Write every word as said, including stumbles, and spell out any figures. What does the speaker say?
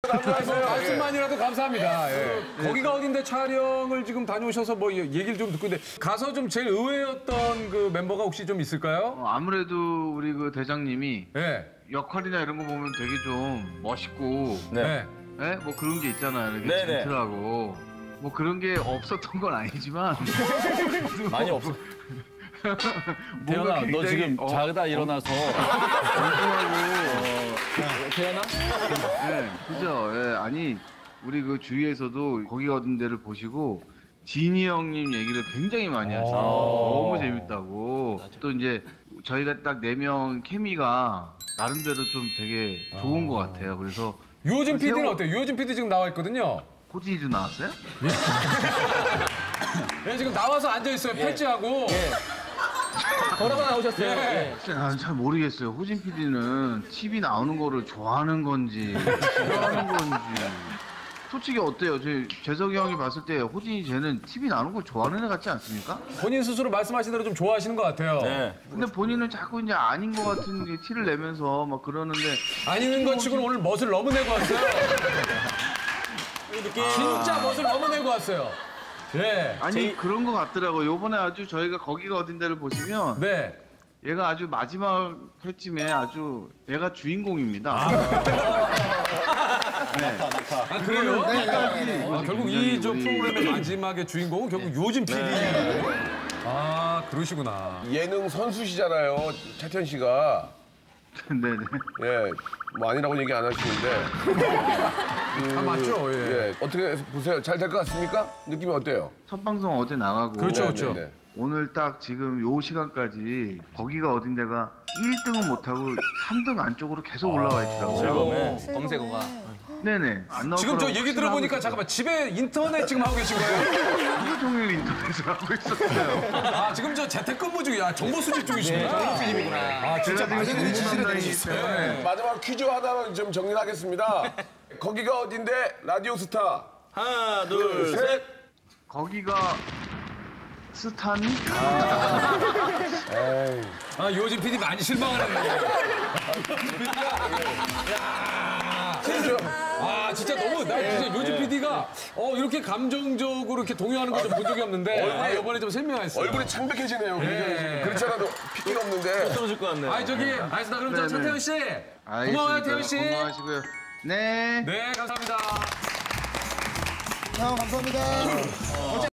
말씀만이라도 감사합니다. 예. 거기가 어딘데 촬영을 지금 다녀오셔서 뭐 얘기를 좀 듣고 있는데 가서 좀 제일 의외였던 그 멤버가 혹시 좀 있을까요? 어, 아무래도 우리 그 대장님이 예. 역할이나 이런 거 보면 되게 좀 멋있고 네. 네? 뭐 그런 게 있잖아요. 이렇게 네네. 젠틀하고 뭐 그런 게 없었던 건 아니지만 많이 없어. 태연아, 너 지금 어, 자다 일어나서 태연아? 네, 그죠. 예, 아니 우리 그 주위에서도 거기 어딘 데를 보시고 진이 형님 얘기를 굉장히 많이 하시고 너무 재밌다고. 또 이제 저희가 딱 네 명 케미가 나름대로 좀 되게 좋은 것 같아요. 그래서 유호진 피디는 세워- 어때요? 유호진 피디 지금 나와 있거든요. 호진이도 나왔어요? 네, 지금 나와서 앉아있어요. 팔찌하고. 걸어가 나오셨어요. 예. 진짜 나는 잘 모르겠어요. 호진 피디는 티비 나오는 거를 좋아하는 건지 싫어하는 건지. 솔직히 어때요? 제 재석이 형이 봤을 때 호진이 쟤는 티비 나오는 걸 좋아하는 애 같지 않습니까? 본인 스스로 말씀하신 대로 좀 좋아하시는 것 같아요. 네. 근데 본인은 자꾸 이제 아닌 것 같은 게 티를 내면서 막 그러는데 아니는 것 치고는 오늘 멋을 너무 내고 왔어요. 진짜 멋을 너무 내고 왔어요. 예. 아니 제이- 그런 것 같더라고요. 요번에 아주 저희가 거기가 어딘데를 보시면 네. 얘가 아주 마지막 회쯤에 아주 얘가 주인공입니다. 네. 아, 그래요? 아, 결국 이 저 우리- 프로그램의 마지막의 주인공은 결국 요진 피디. 아, 그러시구나. 예능 선수시잖아요, 차태현 씨가. 네네. 예, 뭐 아니라고 얘기 안 하시는데. 그, 아, 맞죠? 예. 예, 어떻게 보세요? 잘 될 것 같습니까? 느낌이 어때요? 첫 방송 어제 나가고 그렇죠, 그렇죠. 네, 네. 오늘 딱 지금 요 시간까지 거기가 어딘데가 일 등은 못하고 삼 등 안쪽으로 계속 올라와 있더라고요. 검색어가. 네네. 안 나올 지금 저 거라고 얘기 들어보니까 확신하고 잠깐만 집에 인터넷 지금 하고 계신 거예요? 있어요. 하루 종일 인터넷을 하고 있었어요. 아, 지금 저 재택근무 중이야. 정보 수집 중이시구나. 정보 수집이구나. 아, 진짜 제가 많은 지금 일이 지시를 공부 내리셨어요. 담당이기 네. 마지막 퀴즈 하나 좀 정리를 하겠습니다. 거기가 어딘데? 라디오 스타. 하나, 둘, 셋. 거기가 스타니? 아, 요진 피디 많이 실망하네. 아, 진짜 너무, 나 진짜 요진 피디가 어, 이렇게 감정적으로 이렇게 동요하는 걸 좀 본 적이 없는데, 아, 이번에 좀 설명했어요. 얼굴이 창백해지네요. 네. 그렇지 않아도 핏기가 없는데. 떨어질 것 같네. 아니, 저기, 알겠습니다. 그럼 저 네네. 차태현 씨. 알겠습니다. 고마워요, 태현 씨. 고마워하시고요. 네. 네, 감사합니다. 형 감사합니다.